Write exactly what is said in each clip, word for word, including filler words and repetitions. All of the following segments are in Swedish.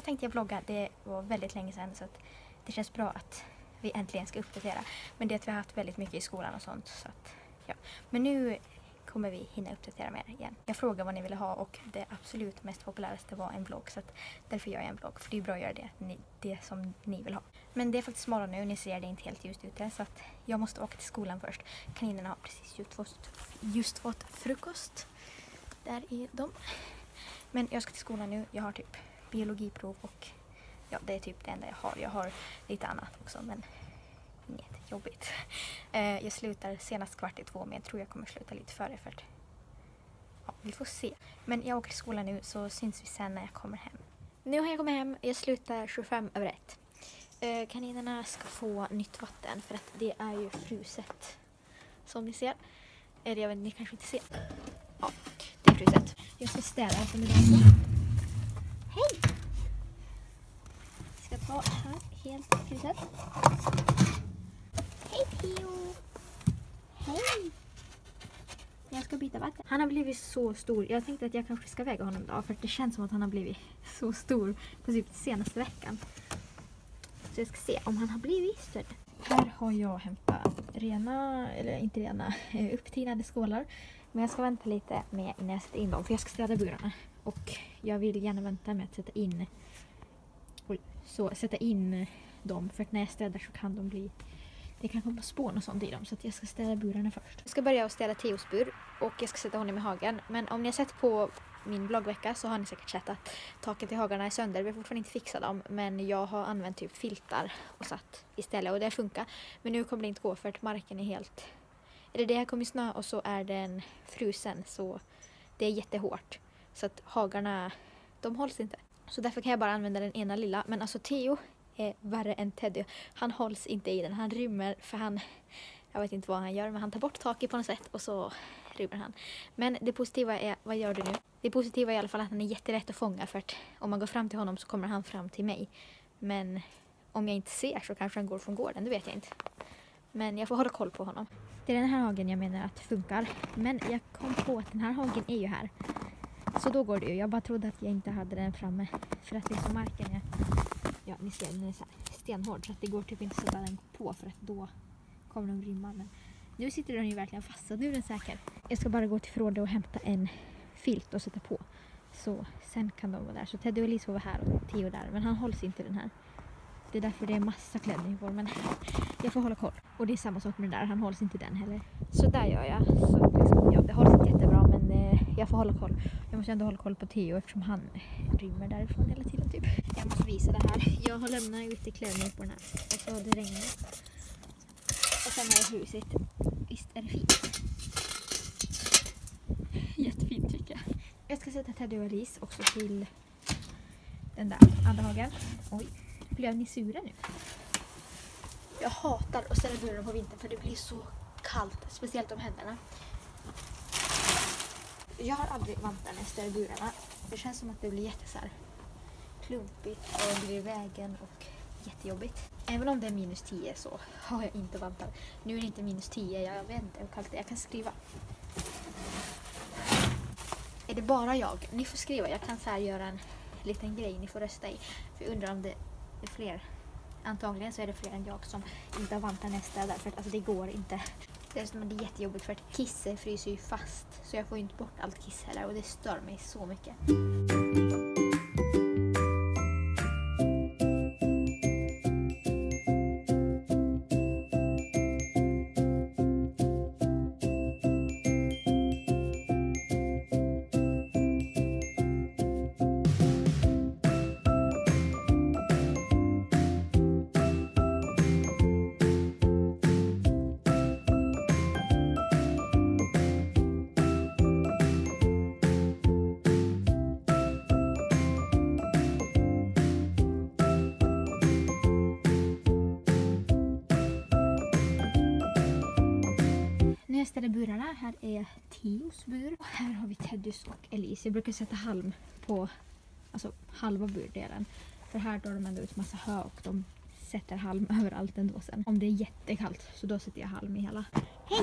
tänkte jag vlogga. Det var väldigt länge sedan så att det känns bra att vi äntligen ska uppdatera. Men det är att vi har haft väldigt mycket i skolan och sånt. Så att, ja. Men nu kommer vi hinna uppdatera mer igen. Jag frågade vad ni ville ha och det absolut mest populäraste var en vlogg. Så att därför gör jag en vlogg. För det är bra att göra det, ni, det som ni vill ha. Men det är faktiskt morgon nu. Ni ser det inte helt ljust ute. Så att jag måste åka till skolan först. Kaninerna har precis just fått, just fått frukost. Där är de. Men jag ska till skolan nu. Jag har typ biologiprov och ja, det är typ det enda jag har. Jag har lite annat också men inget jobbigt. Eh, jag slutar senast kvart i två men jag tror jag kommer sluta lite före för att ja, vi får se. Men jag åker till skolan nu så syns vi sen när jag kommer hem. Nu har jag kommit hem. Jag slutar tjugofem över ett. Eh, kaninerna ska få nytt vatten för att det är ju fruset. Som ni ser. Eller jag vet ni kanske inte ser. Ja, det är fruset. Jag ska städa för mig. Hej! Jag ska ta här helt fruset. Hej Theo! Hej! Jag ska byta vatten. Han har blivit så stor. Jag tänkte att jag kanske ska väga honom idag. För det känns som att han har blivit så stor på typ senaste veckan. Så jag ska se om han har blivit större. Här har jag hämtat rena, eller inte rena, upptinade skålar. Men jag ska vänta lite med innan jag sätter in dem. För jag ska städa burarna. Och jag vill gärna vänta med att sätta in, oj, så, sätta in dem. För att när jag städar så kan de bli... Det kan komma spån och sånt i dem så att jag ska städa burarna först. Jag ska börja att städa Theos bur och jag ska sätta honom i hagen. Men om ni har sett på min vloggvecka så har ni säkert sett att taket i hagarna är sönder. Vi har fortfarande inte fixat dem men jag har använt typ filtar och satt istället och det funkar. Men nu kommer det inte gå för att marken är helt... Eller det här kommer snö och så är den frusen så det är jättehårt. Så att hagarna, de hålls inte. Så därför kan jag bara använda den ena lilla. Men alltså Theo är värre än Teddy. Han hålls inte i den. Han rymmer för han... Jag vet inte vad han gör men han tar bort taket på något sätt och så rymmer han. Men det positiva är... Vad gör du nu? Det positiva är i alla fall att han är jätterätt att fånga för att om man går fram till honom så kommer han fram till mig. Men om jag inte ser så kanske han går från gården. Det vet jag inte. Men jag får hålla koll på honom. Det är den här hagen jag menar att funkar. Men jag kom på att den här hagen är ju här. Så då går det ju. Jag bara trodde att jag inte hade den framme. För att det är så marken är... Ja, ni ser, den är så här stenhård. Så att det går typ inte att sätta den på för att då kommer de rymma. Men nu sitter den ju verkligen fast så nu är den säker. Jag ska bara gå till förrådet och hämta en filt och sätta på. Så sen kan de vara där. Så Teddy och Elise får vara här och Theo där. Men han hålls inte den här. Det är därför det är massa kläder på. Men jag får hålla koll. Och det är samma sak med den där. Han hålls inte den heller. Så där gör jag. Så liksom, ja, det hålls inte jättebra. Men eh, jag får hålla koll. Jag måste ändå hålla koll på Theo eftersom han rymmer därifrån hela tiden typ. Jag måste visa det här. Jag har lämnat lite kläder på den här. Och så har det regnat. Och sen har jag huset. Visst är det fint. Jättefint tycker jag. Jag ska sätta Teddy och Elise också till den där andra hagen. Oj. Blev ni sura nu? Jag hatar att ställa burarna på vintern för det blir så kallt. Speciellt om händerna. Jag har aldrig vantar när jag ställer burarna. Det känns som att det blir jätte så här klumpigt och det blir vägen och jättejobbigt. Även om det är minus tio så har jag inte vantar. Nu är det inte minus tio, jag vet inte hur kallt det är. Jag kan skriva. Är det bara jag? Ni får skriva. Jag kan så här göra en liten grej ni får rösta i. För jag undrar om det är fler. Antagligen så är det fler än jag som inte har vantar nästa där. För att alltså, det går inte. Det är jättejobbigt för att kisset fryser ju fast. Så jag får ju inte bort allt kiss heller. Och det stör mig så mycket. Jag ställer burarna. Här är Theos bur. Och här har vi Teddys och Elise. Jag brukar sätta halm på alltså halva burdelen. För här drar de ändå ut massa hö och de sätter halm överallt ändå sen. Om det är jättekallt så då sätter jag halm i hela. Hej!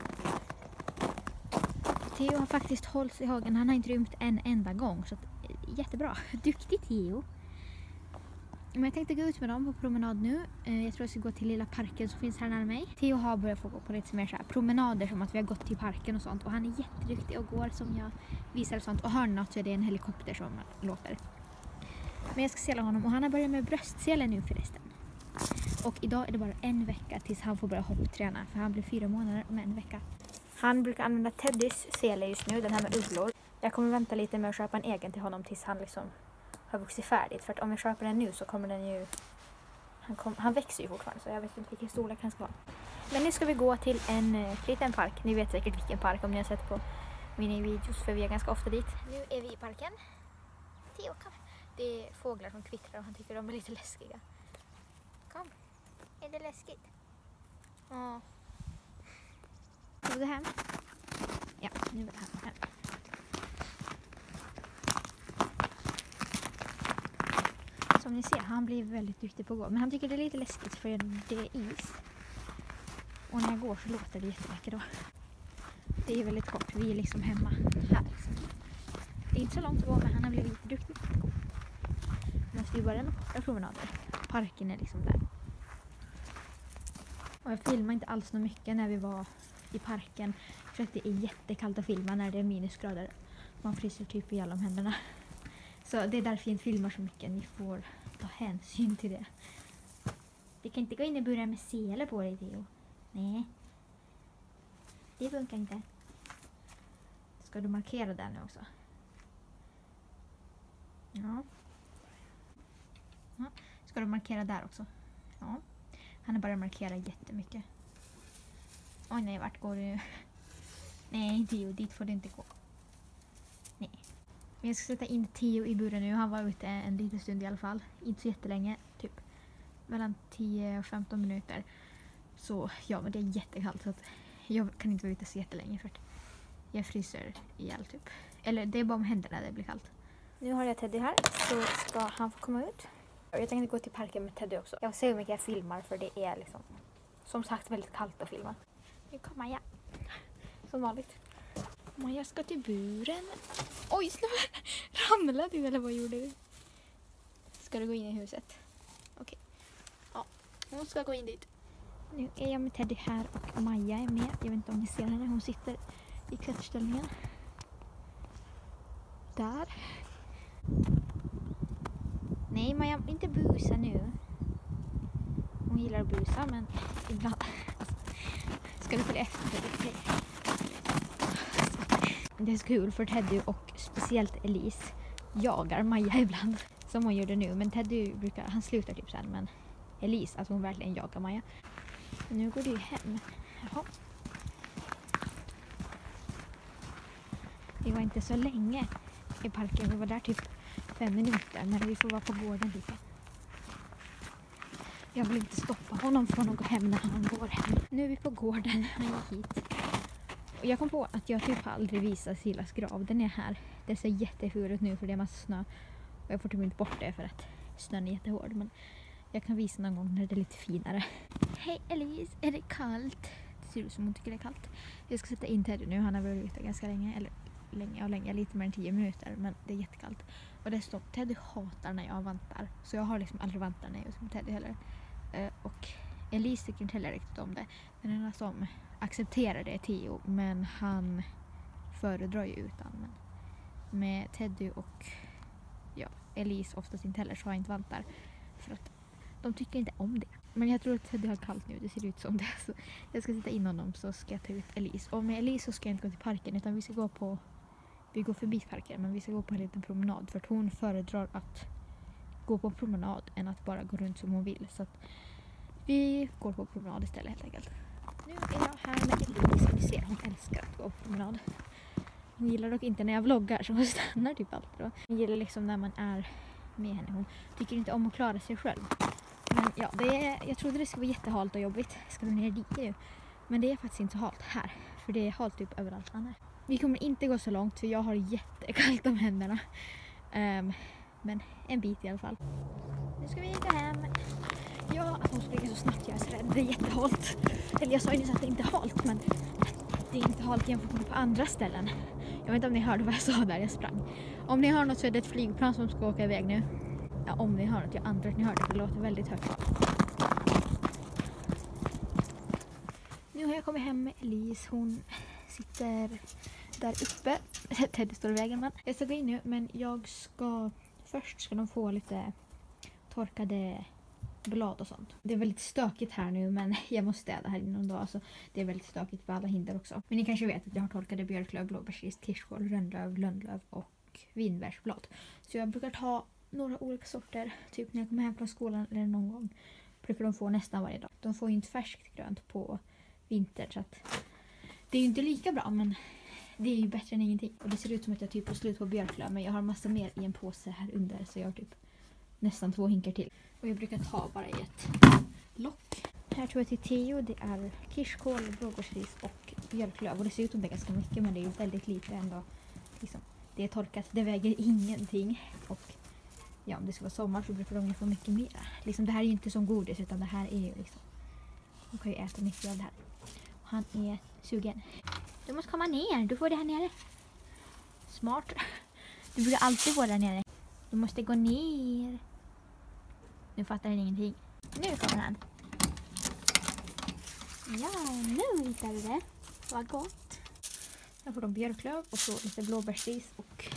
Theo har faktiskt hållit i hagen. Han har inte rymt en enda gång. Så att, jättebra. Duktig Theo. Men jag tänkte gå ut med dem på promenad nu. Jag tror jag ska gå till lilla parken som finns här nära mig. Theo har börjat få gå på lite mer så här promenader som att vi har gått till parken och sånt. Och han är jätteduktig och går som jag visar och sånt. Och hör något så är det en helikopter som låter. Men jag ska sela honom och han har börjat med bröstselen nu förresten. Och idag är det bara en vecka tills han får börja hoppträna. För han blir fyra månader om en vecka. Han brukar använda Teddys sele just nu, den här med ugglor. Jag kommer vänta lite med att köpa en egen till honom tills han liksom har vuxit färdigt. För att om jag köper den nu så kommer den ju... Han, kom, han växer ju fortfarande så jag vet inte vilken storlek han ska ha. Men nu ska vi gå till en uh, liten park. Ni vet säkert vilken park om ni har sett på mina videos för vi är ganska ofta dit. Nu är vi i parken. Theo, kom. Det är fåglar som kvittrar och han tycker de är lite läskiga. Kom. Är det läskigt? Ja. Ska vi gå hem? Ja, nu är det här hem. Som ni ser, han blir väldigt duktig på att gå. Men han tycker det är lite läskigt för det är is. Och när jag går så låter det jättemycket då. Det är väldigt kort. Vi är liksom hemma här. Det är inte så långt att gå men han har blivit duktig på att gå. Nu måste vi börja med korta promenader. Parken är liksom där. Och jag filmade inte alls så mycket när vi var i parken. För att det är jättekallt att filma när det är minusgrader. Man fryser typ i alla händerna. Så det är därför jag inte filmar så mycket. Ni får ta hänsyn till det. Vi kan inte gå in i buren med sele på dig, Theo. Nej. Det funkar inte. Ska du markera där nu också? Ja. Ja. Ska du markera där också? Ja. Han har bara markerat jättemycket. Oj nej, vart går du? Nej, Theo, dit får du inte gå. Nej. Men jag ska sätta in Theo i buren nu. Han var ute en liten stund i alla fall. Inte så jättelänge, typ mellan tio och femton minuter. Så ja, men det är jättekallt så att jag kan inte vara ute så jättelänge för att jag fryser ihjäl typ. Eller det är bara om händerna det blir kallt. Nu har jag Teddy här så ska han få komma ut. Jag tänkte gå till parken med Teddy också. Jag får se hur mycket jag filmar för det är liksom som sagt väldigt kallt att filma. Nu kommer Maja. Som vanligt. Maja ska till buren. Oj, ramlade du eller vad gjorde du? Ska du gå in i huset? Okej. Okay. Ja, hon ska gå in dit. Nu är jag med Teddy här och Maja är med. Jag vet inte om ni ser henne. Hon sitter i klätterställningen. Där. Nej, Maja, inte busa nu. Hon gillar att busa, men ibland... Ska du följa efter Teddy? Det är så kul för Teddy och speciellt Elise jagar Maja ibland. Som hon gör det nu. Men Teddy brukar, han slutar typ sen. Men Elise, alltså hon verkligen jagar Maja. Nu går du hem. Jaha. Vi var inte så länge i parken. Vi var där typ fem minuter. Men vi får vara på gården lite. Jag vill inte stoppa honom från att gå hem när han går hem. Nu är vi på gården. Han gick hit. Och jag kom på att jag typ aldrig visar Silas grav. Den är här. Det ser jätteful ut nu för det är massa snö. Och jag får typ inte bort det för att snön är jättehård. Men jag kan visa någon gång när det är lite finare. Hej Elise, är det kallt? Det ser ut som hon tycker det är kallt. Jag ska sätta in Teddy nu. Han har varit ute ganska länge. Eller länge och länge, lite mer än tio minuter. Men det är jättekallt. Och det står Teddy hatar när jag vantar. Så jag har liksom aldrig vantar när jag är med Teddy heller. Uh, och Elise tycker inte heller riktigt om det. Men den som accepterar det är Theo. Men han föredrar ju utan. Men med Teddy och ja, Elise oftast inte heller så har jag inte vantar. För att de tycker inte om det. Men jag tror att Teddy har kallt nu. Det ser ut som det. Så jag ska sätta in honom så ska jag ta ut Elise. Och med Elise så ska jag inte gå till parken utan vi ska gå på... Vi går förbi parken men vi ska gå på en liten promenad. För att hon föredrar att gå på promenad än att bara gå runt som hon vill. Så att vi går på promenad istället helt enkelt. Nu är jag här med Elise. Ni ser, hon älskar att gå på promenad. Hon gillar dock inte när jag vloggar så hon stannar typ alltid då. Hon gillar liksom när man är med henne. Hon tycker inte om att klara sig själv. Men ja, det är, jag trodde det skulle vara jättehalt och jobbigt. Ska du ner dit nu? Men det är faktiskt inte så halt här. För det är halt typ överallt annars. Vi kommer inte gå så långt för jag har jättekallt om händerna. Um, men en bit i alla fall. Nu ska vi gå hem. Ja, att hon springer så snabbt jag är så rädd. Det är jättehalt. Eller jag sa ju nyss att det inte är halt men det är inte halt jämfört med på andra ställen. Jag vet inte om ni hörde vad jag sa där jag sprang. Om ni hör något så är det ett flygplan som ska åka iväg nu. Ja, om ni hör det. Jag antar att ni hör det, för det låter väldigt högt. Nu har jag kommit hem med Elise. Hon sitter där uppe. Teddy står i vägen, men jag ska gå in nu, men jag ska... Först ska de få lite torkade blad och sånt. Det är väldigt stökigt här nu, men jag måste städa här någon dag. Så det är väldigt stökigt för alla hinder också. Men ni kanske vet att jag har torkade björklöv, blåbärsris, kirskål, rönnlöv, lönnlöv och vinbärsblad. Så jag brukar ta några olika sorter, typ när jag kommer hem från skolan eller någon gång. Brukar de få nästan varje dag. De får ju inte färskt grönt på vintern, så att det är ju inte lika bra, men det är ju bättre än ingenting. Och det ser ut som att jag typ har slut på björklöv, men jag har massa mer i en påse här under, så jag har typ nästan två hinkar till. Och jag brukar ta bara i ett lock. Här tror jag till Theo, det är kirskål, blåbärsris och björklöv. Och det ser ut som det är ganska mycket, men det är ju väldigt lite ändå. Liksom, det är torkat, det väger ingenting. Och ja, om det ska vara sommar så brukar de få mycket mer. Liksom, det här är ju inte som godis, utan det här är ju liksom... De kan ju äta mycket av det här. Och han är sugen. Du måste komma ner, du får det här nere. Smart. Du brukar alltid vara där nere. Du måste gå ner. Nu fattar han ingenting. Nu kommer han. Ja, nu hittar du det. Vad gott. Här får de björklöv och så lite blåbärsris och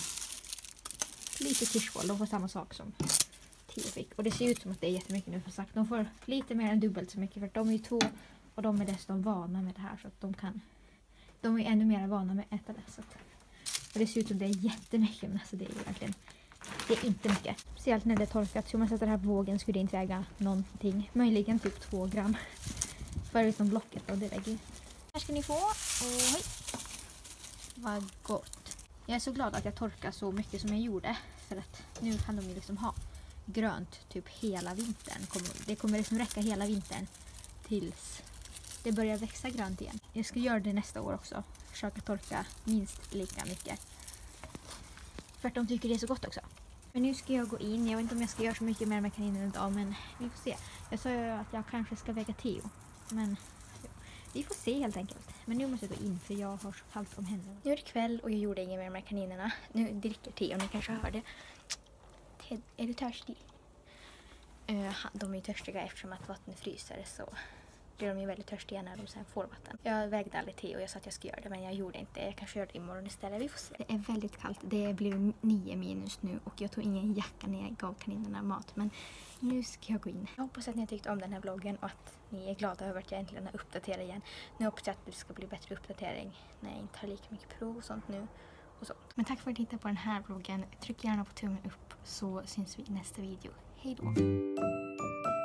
lite kirskål. De får samma sak som Theo fick. Och det ser ut som att det är jättemycket nu, för sagt. De får lite mer än dubbelt så mycket, för de är ju två och de är dessutom vana med det här, så att de kan... De är ännu mer vana med att äta det. Så att, och det ser ut som det är jättemycket, men alltså det är ju verkligen... Det är inte mycket. Speciellt när det är torkat. Så om man sätter det här på vågen skulle det inte väga någonting. Möjligen typ två gram. Förutom blocket, och det väger. Här ska ni få. Oj. Vad gott. Jag är så glad att jag torkar så mycket som jag gjorde. För att nu kan de ju liksom ha grönt typ hela vintern. Det kommer liksom räcka hela vintern tills det börjar växa grönt igen. Jag ska göra det nästa år också. Försöka torka minst lika mycket. För att de tycker det är så gott också. Men nu ska jag gå in. Jag vet inte om jag ska göra så mycket mer med kaninen idag, men vi får se. Jag sa ju att jag kanske ska väga Theo. Men vi får se helt enkelt. Men nu måste jag gå in, för jag har så kallt om händerna. Nu är det kväll och jag gjorde inget mer med kaninerna. Nu dricker Theo, ni kanske hör det. Ted, är du törstig? Uh, de är ju törstiga eftersom att vattnet fryser, så blir de ju väldigt törstiga när de sen får vatten. Jag vägde aldrig Theo och jag sa att jag skulle göra det, men jag gjorde inte. Jag kanske gör det imorgon istället. Vi får se. Det är väldigt kallt. Det blir nio minus nu och jag tog ingen jacka när jag gav kaninerna mat. Men nu ska jag gå in. Jag hoppas att ni har tyckt om den här vloggen och att ni är glada över att jag äntligen har uppdaterat igen. Nu hoppas jag att det ska bli bättre uppdatering när jag inte har lika mycket prov och sånt nu. Och sånt. Men tack för att ni tittade på den här vloggen. Tryck gärna på tummen upp så syns vi i nästa video. Hej då!